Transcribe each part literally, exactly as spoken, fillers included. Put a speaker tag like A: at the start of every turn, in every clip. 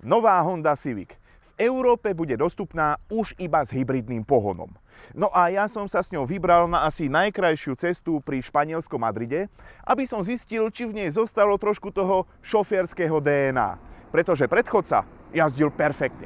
A: Nová Honda Civic v Európe bude dostupná už iba s hybridným pohonom. No a ja som sa s ňou vybral na asi najkrajšiu cestu pri španielskom Madride, aby som zistil, či v nej zostalo trošku toho šoférskeho dé en á. Pretože predchodca jazdil perfektne.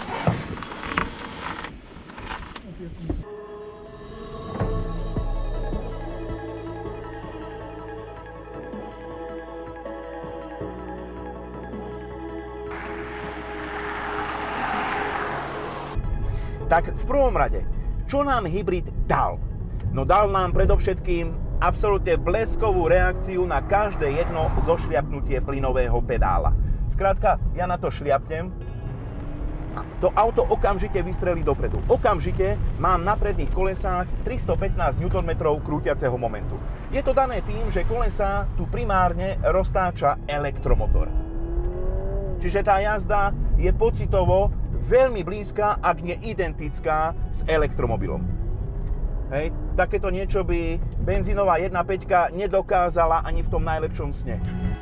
A: Tak v prvom rade, čo nám hybrid dal? No dal nám predovšetkým absolútne bleskovú reakciu na každé jedno zošliapnutie plynového pedála. Skrátka, ja na to šliapnem a to auto okamžite vystrelí dopredu. Okamžite mám na predných kolesách tristopätnásť newtonmetrov krútiaceho momentu. Je to dané tým, že kolesá tu primárne roztáča elektromotor. Čiže tá jazda je pocitovo veľmi blízka, ak nie identická s elektromobilom. Hej, takéto niečo by benzínová jedna päť nedokázala ani v tom najlepšom sne.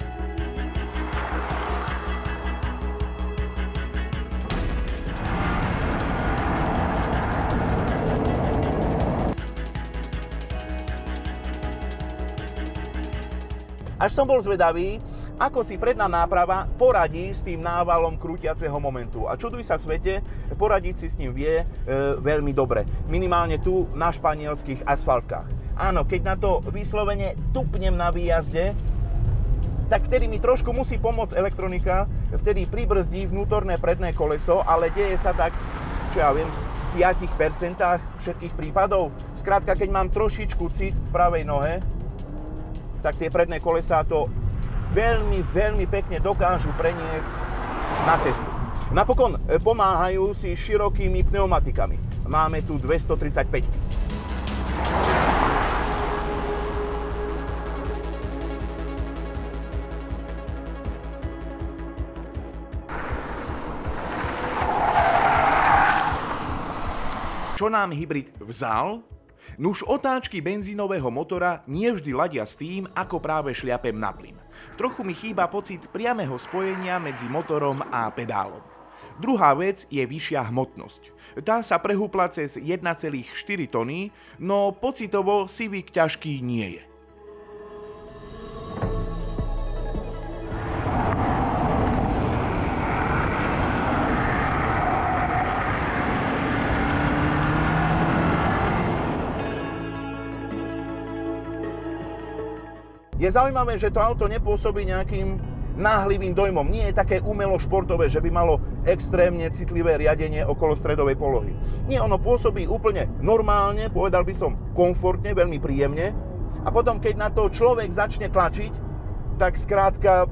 A: Až som bol zvedavý, ako si predná náprava poradí s tým návalom krútiaceho momentu. A čuduj sa svete, poradiť si s ním vie e, veľmi dobre. Minimálne tu na španielských asfaltkách. Áno, keď na to vyslovene tupnem na výjazde, tak vtedy mi trošku musí pomôcť elektronika, vtedy pribrzdí vnútorné predné koleso, ale deje sa tak, čo ja viem, v päť percent všetkých prípadov. Skrátka, keď mám trošičku cit v pravej nohe, tak tie predné kolesá to veľmi, veľmi pekne dokážu preniesť na cestu. Napokon pomáhajú si širokými pneumatikami. Máme tu dvestotridsaťpäť. Čo nám hybrid vzal? Nuž otáčky benzínového motora nevždy ladia s tým, ako práve šliapem na plyn. Trochu mi chýba pocit priameho spojenia medzi motorom a pedálom. Druhá vec je vyššia hmotnosť. Tá sa prehúpla cez jeden celá štyri tony, no pocitovo Civic ťažký nie je. Je zaujímavé, že to auto nepôsobí nejakým náhlivým dojmom. Nie je také umelo športové, že by malo extrémne citlivé riadenie okolo stredovej polohy. Nie, ono pôsobí úplne normálne, povedal by som komfortne, veľmi príjemne. A potom, keď na to človek začne tlačiť, tak skrátka...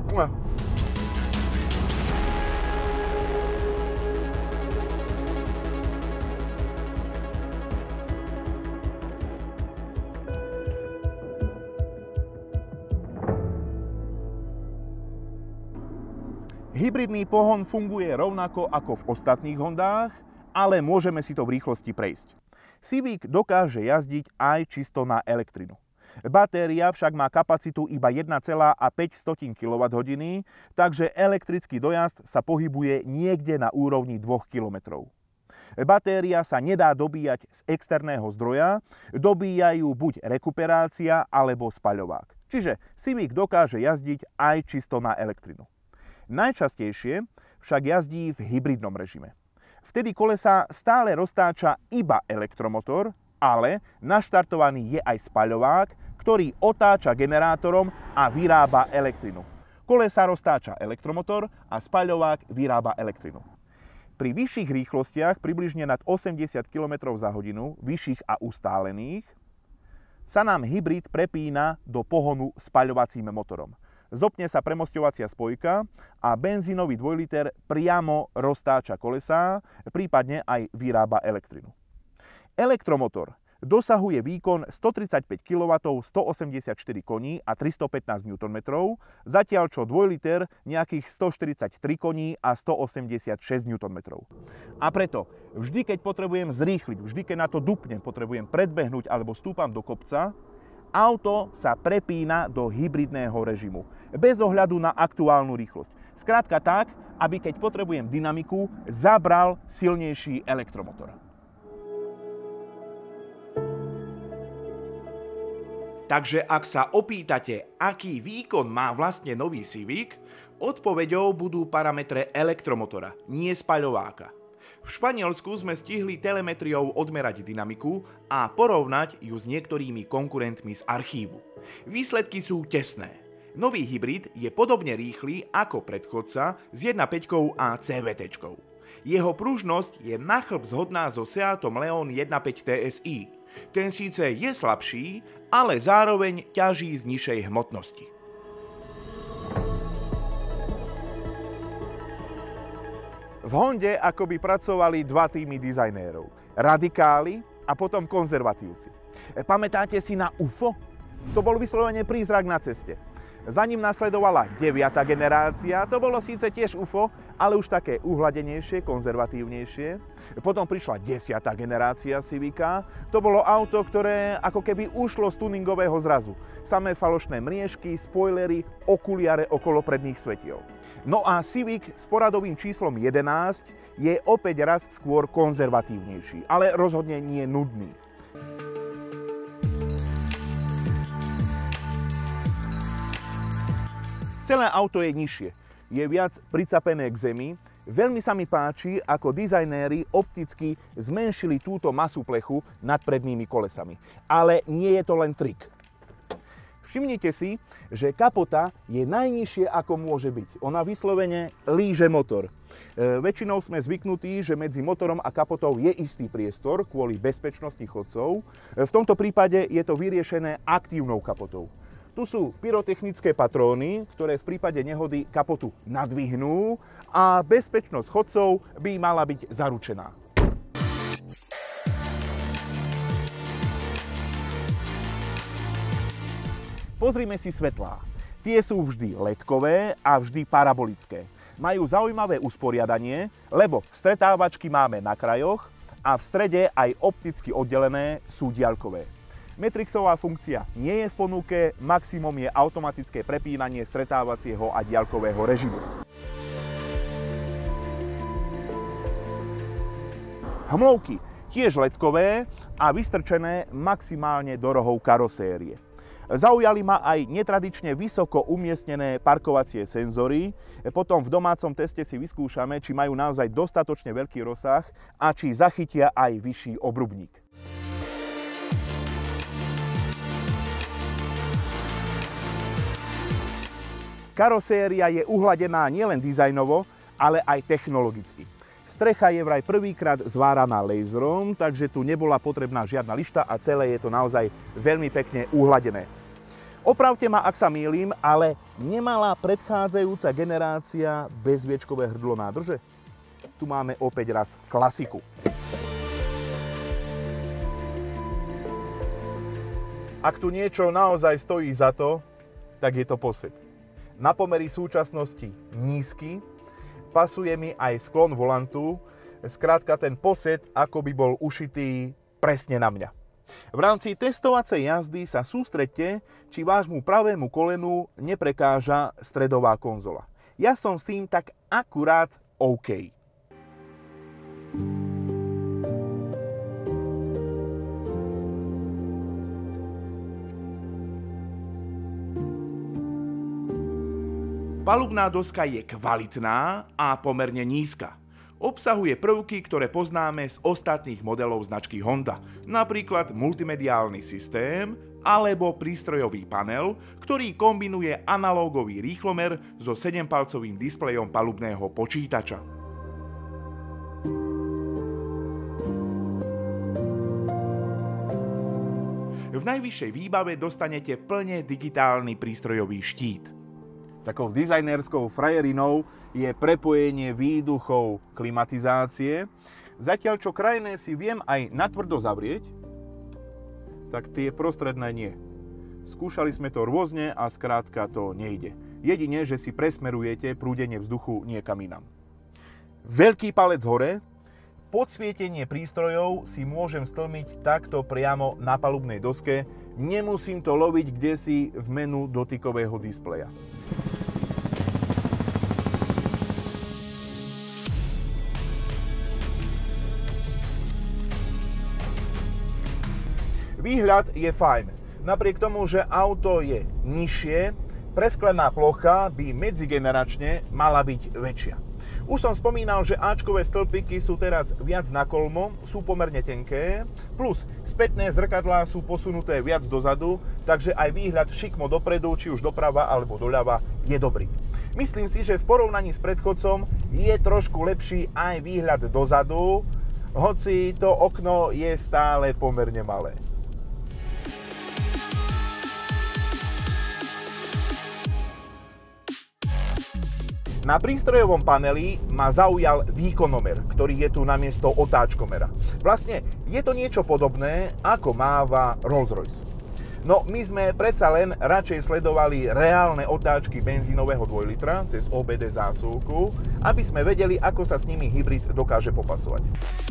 A: Hybridný pohon funguje rovnako ako v ostatných Hondách, ale môžeme si to v rýchlosti prejsť. Civic dokáže jazdiť aj čisto na elektrinu. Batéria však má kapacitu iba jeden celá päť kilowatthodín, takže elektrický dojazd sa pohybuje niekde na úrovni dvoch kilometrov. Batéria sa nedá dobíjať z externého zdroja, dobíjajú buď rekuperácia alebo spaľovák. Čiže Civic dokáže jazdiť aj čisto na elektrinu. Najčastejšie však jazdí v hybridnom režime. Vtedy kolesá stále roztáča iba elektromotor, ale naštartovaný je aj spaľovák, ktorý otáča generátorom a vyrába elektrinu. Kolesá roztáča elektromotor a spaľovák vyrába elektrinu. Pri vyšších rýchlostiach, približne nad osemdesiat kilometrov za hodinu, vyšších a ustálených, sa nám hybrid prepína do pohonu spaľovacím motorom. Zopne sa premosťovacia spojka a benzínový dvojliter priamo roztáča kolesá, prípadne aj vyrába elektrinu. Elektromotor dosahuje výkon stotridsaťpäť kilowattov, stoosemdesiatštyri koní a tristopätnásť newtonmetrov, zatiaľ čo dvojliter nejakých stoštyridsaťtri koní a stoosemdesiatšesť newtonmetrov. A preto vždy, keď potrebujem zrýchliť, vždy, keď na to dupnem, potrebujem predbehnúť alebo stúpam do kopca, auto sa prepína do hybridného režimu, bez ohľadu na aktuálnu rýchlosť. Skrátka tak, aby keď potrebujem dynamiku, zabral silnejší elektromotor. Takže ak sa opýtate, aký výkon má vlastne nový Civic, odpoveďou budú parametre elektromotora, nie spaľováka. V Španielsku sme stihli telemetriou odmerať dynamiku a porovnať ju s niektorými konkurentmi z archívu. Výsledky sú tesné. Nový hybrid je podobne rýchly ako predchodca s jeden celá päť a cé vé téčkou. Jeho pružnosť je na chlb zhodná so Seatom Leon jeden celá päť té es í. Ten síce je slabší, ale zároveň ťaží z nižšej hmotnosti. V Honde akoby pracovali dva týmy dizajnérov. Radikáli a potom konzervatívci. Pamätáte si na ú ef ó? To bol vyslovene prízrak na ceste. Za ním nasledovala deviata generácia, to bolo síce tiež ú ef ó, ale už také uhladenejšie, konzervatívnejšie. Potom prišla desiata generácia Civica, to bolo auto, ktoré ako keby ušlo z tuningového zrazu. Samé falošné mriežky, spoilery, okuliare okolo predných svetiel. No a Civic s poradovým číslom jedenásť je opäť raz skôr konzervatívnejší, ale rozhodne nie nudný. Celé auto je nižšie, je viac pricapené k zemi. Veľmi sa mi páči, ako dizajnéri opticky zmenšili túto masu plechu nad prednými kolesami. Ale nie je to len trik. Všimnite si, že kapota je najnižšie, ako môže byť. Ona vyslovene líže motor. E, väčšinou sme zvyknutí, že medzi motorom a kapotou je istý priestor kvôli bezpečnosti chodcov. E, v tomto prípade je to vyriešené aktívnou kapotou. Tu sú pyrotechnické patróny, ktoré v prípade nehody kapotu nadvihnú a bezpečnosť chodcov by mala byť zaručená. Pozrime si svetlá. Tie sú vždy ledkové a vždy parabolické. Majú zaujímavé usporiadanie, lebo stretávačky máme na krajoch a v strede aj opticky oddelené sú diaľkové. Matrixová funkcia nie je v ponuke, maximum je automatické prepínanie stretávacieho a diaľkového režimu. Hmlovky tiež ledkové a vystrčené maximálne do rohov karosérie. Zaujali ma aj netradične vysoko umiestnené parkovacie senzory. Potom v domácom teste si vyskúšame, či majú naozaj dostatočne veľký rozsah a či zachytia aj vyšší obrubník. Karoséria je uhladená nielen dizajnovo, ale aj technologicky. Strecha je vraj prvýkrát zváraná laserom, takže tu nebola potrebná žiadna lišta a celé je to naozaj veľmi pekne uhladené. Opravte ma, ak sa mýlim, ale nemala predchádzajúca generácia bezviečkové hrdlo nádrže? Tu máme opäť raz klasiku. Ak tu niečo naozaj stojí za to, tak je to posed. Na pomery súčasnosti nízky, pasuje mi aj sklon volantu, skrátka ten posed ako by bol ušitý presne na mňa. V rámci testovacej jazdy sa sústreďte, či vášmu pravému kolenu neprekáža stredová konzola. Ja som s tým tak akurát OK. Palubná doska je kvalitná a pomerne nízka. Obsahuje prvky, ktoré poznáme z ostatných modelov značky Honda, napríklad multimediálny systém alebo prístrojový panel, ktorý kombinuje analógový rýchlomer so sedempalcovým displejom palubného počítača. V najvyššej výbave dostanete plne digitálny prístrojový štít. Takou dizajnerskou frajerinou je prepojenie výduchov klimatizácie. Zatiaľ, čo krajné si viem aj natvrdo zavrieť, tak tie prostredné nie. Skúšali sme to rôzne a skrátka to nejde. Jedine, že si presmerujete prúdenie vzduchu niekam inam. Veľký palec hore. Podsvietenie prístrojov si môžem stlmiť takto priamo na palubnej doske. Nemusím to loviť kdesi v menu dotykového displeja. Výhľad je fajn. Napriek tomu, že auto je nižšie, presklená plocha by medzigeneračne mala byť väčšia. Už som spomínal, že áčkové stĺpiky sú teraz viac na kolmo, sú pomerne tenké, plus spätné zrkadlá sú posunuté viac dozadu, takže aj výhľad šikmo dopredu, či už doprava alebo doľava, je dobrý. Myslím si, že v porovnaní s predchodcom je trošku lepší aj výhľad dozadu, hoci to okno je stále pomerne malé. Na prístrojovom paneli ma zaujal výkonomer, ktorý je tu namiesto otáčkomera. Vlastne je to niečo podobné, ako máva Rolls-Royce. No my sme predsa len radšej sledovali reálne otáčky benzínového dvojlitra cez ó bé dé zásuvku, aby sme vedeli, ako sa s nimi hybrid dokáže popasovať.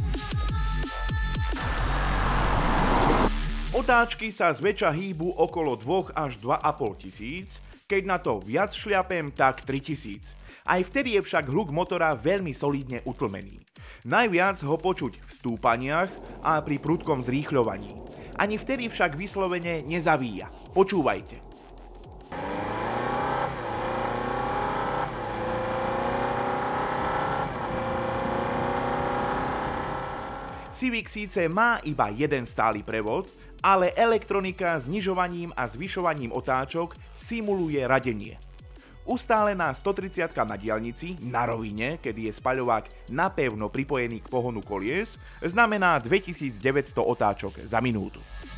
A: Otáčky sa zväčša hýbu okolo dva až dva a pol tisíc, keď na to viac šliapem, tak tri tisíc. Aj vtedy je však hluk motora veľmi solídne utlmený. Najviac ho počuť v stúpaniach a pri prudkom zrýchľovaní. Ani vtedy však vyslovene nezavíja. Počúvajte. Civic síce má iba jeden stály prevod, ale elektronika znižovaním a zvyšovaním otáčok simuluje radenie. Ustálená stotridsiatka na diaľnici, na rovine, kedy je spaľovák napevno pripojený k pohonu kolies, znamená dvetisícdeväťsto otáčok za minútu.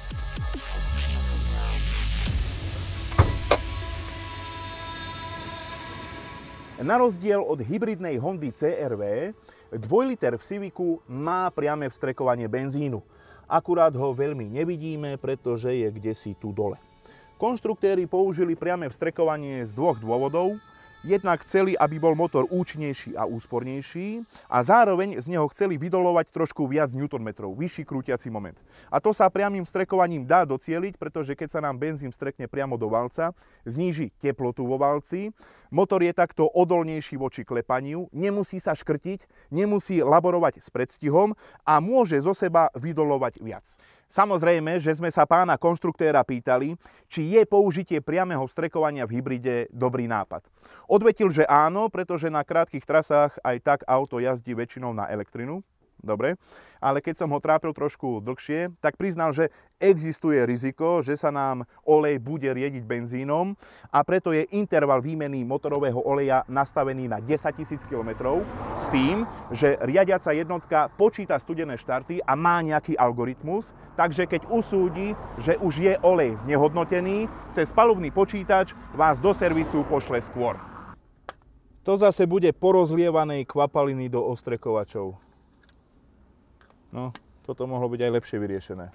A: Na rozdiel od hybridnej Hondy cé er vé, dvojliter v Civicu má priame vstrekovanie benzínu. Akurát ho veľmi nevidíme, pretože je kdesi tu dole. Konštruktéri použili priame vstrekovanie z dvoch dôvodov. Jednak chceli, aby bol motor účinnejší a úspornejší a zároveň z neho chceli vydolovať trošku viac newtonmetrov, vyšší krútiaci moment. A to sa priamym vstrekovaním dá docieliť, pretože keď sa nám benzín vstrekne priamo do valca, zníži teplotu vo valci, motor je takto odolnejší voči klepaniu, nemusí sa škrtiť, nemusí laborovať s predstihom a môže zo seba vydolovať viac. Samozrejme, že sme sa pána konštruktéra pýtali, či je použitie priameho vstrekovania v hybride dobrý nápad. Odvetil, že áno, pretože na krátkych trasách aj tak auto jazdí väčšinou na elektrinu. Dobre, ale keď som ho trápil trošku dlhšie, tak priznal, že existuje riziko, že sa nám olej bude riediť benzínom a preto je interval výmeny motorového oleja nastavený na desaťtisíc kilometrov s tým, že riadiaca jednotka počíta studené štarty a má nejaký algoritmus, takže keď usúdi, že už je olej znehodnotený, cez palubný počítač vás do servisu pošle skôr. To zase bude porozlievanej kvapaliny do ostrekovačov. No, toto mohlo byť aj lepšie vyriešené.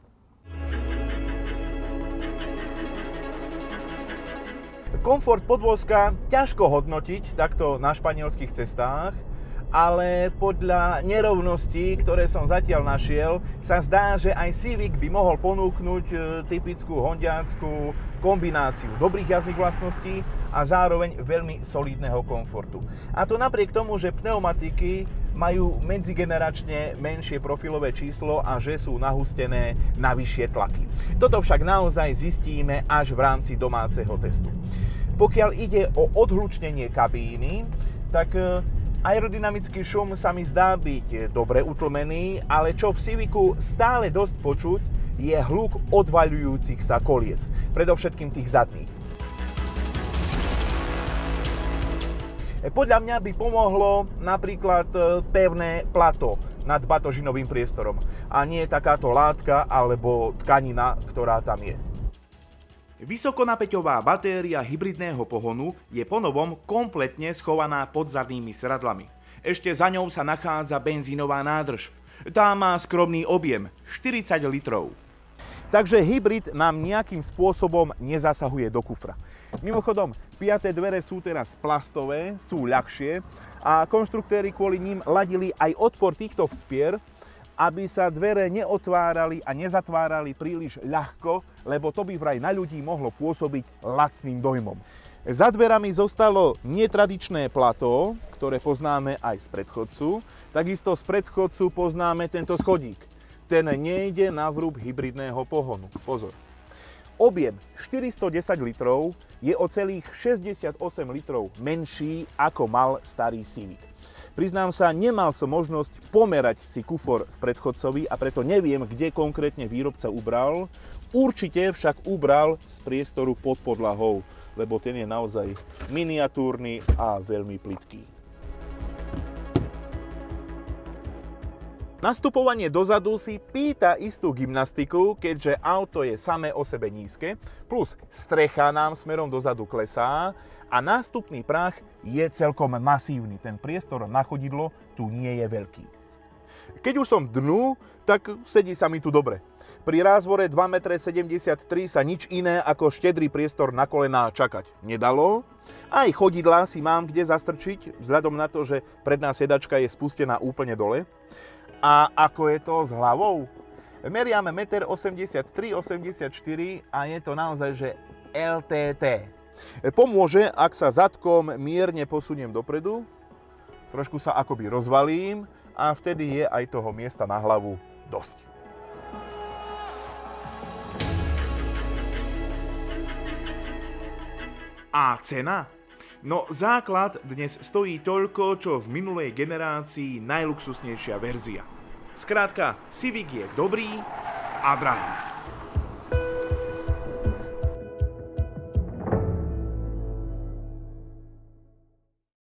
A: Komfort podvozka ťažko hodnotiť takto na španielských cestách, ale podľa nerovností, ktoré som zatiaľ našiel, sa zdá, že aj Civic by mohol ponúknuť typickú hondiácku kombináciu dobrých jazdných vlastností a zároveň veľmi solídneho komfortu. A to napriek tomu, že pneumatiky majú medzigeneračne menšie profilové číslo a že sú nahustené na vyššie tlaky. Toto však naozaj zistíme až v rámci domáceho testu. Pokiaľ ide o odhlučnenie kabíny, tak aerodynamický šum sa mi zdá byť dobre utlmený, ale čo v Civicu stále dosť počuť, je hluk odvaľujúcich sa kolies, predovšetkým tých zadných. Podľa mňa by pomohlo napríklad pevné plato nad batožinovým priestorom a nie takáto látka alebo tkanina, ktorá tam je. Vysokonapäťová batéria hybridného pohonu je ponovom kompletne schovaná pod zadnými sedadlami. Ešte za ňou sa nachádza benzínová nádrž. Tá má skromný objem štyridsať litrov. Takže hybrid nám nejakým spôsobom nezasahuje do kufra. Mimochodom, piaté dvere sú teraz plastové, sú ľahšie a konštruktéri kvôli ním ladili aj odpor týchto vspier, aby sa dvere neotvárali a nezatvárali príliš ľahko, lebo to by vraj na ľudí mohlo pôsobiť lacným dojmom. Za dverami zostalo netradičné plató, ktoré poznáme aj z predchodcu. Takisto z predchodcu poznáme tento schodík. ten nejde na vrúb hybridného pohonu. Pozor. Objem štyristodesať litrov je o celých šesťdesiatosem litrov menší, ako mal starý Civic. Priznám sa, nemal som možnosť pomerať si kufor v predchodcovi a preto neviem, kde konkrétne výrobca ubral. Určite však ubral z priestoru pod podlahou, lebo ten je naozaj miniatúrny a veľmi plytký. Nastupovanie dozadu si pýta istú gymnastiku, keďže auto je samé o sebe nízke, plus strecha nám smerom dozadu klesá a nástupný prach je celkom masívny. Ten priestor na chodidlo tu nie je veľký. Keď už som dnu, tak sedí sa mi tu dobre. Pri rázvore dva metre sedemdesiattri sa nič iné ako štedrý priestor na kolená čakať nedalo. Aj chodidlá si mám kde zastrčiť, vzhľadom na to, že predná sedačka je spustená úplne dole. A ako je to s hlavou? Meriame jeden osemdesiattri osemdesiatštyri a je to naozaj, že el té té. Pomôže, ak sa zadkom mierne posuniem dopredu, trošku sa akoby rozvalím a vtedy je aj toho miesta na hlavu dosť. A cena? No základ dnes stojí toľko, čo v minulej generácii najluxusnejšia verzia. Skrátka, Civic je dobrý a drahý.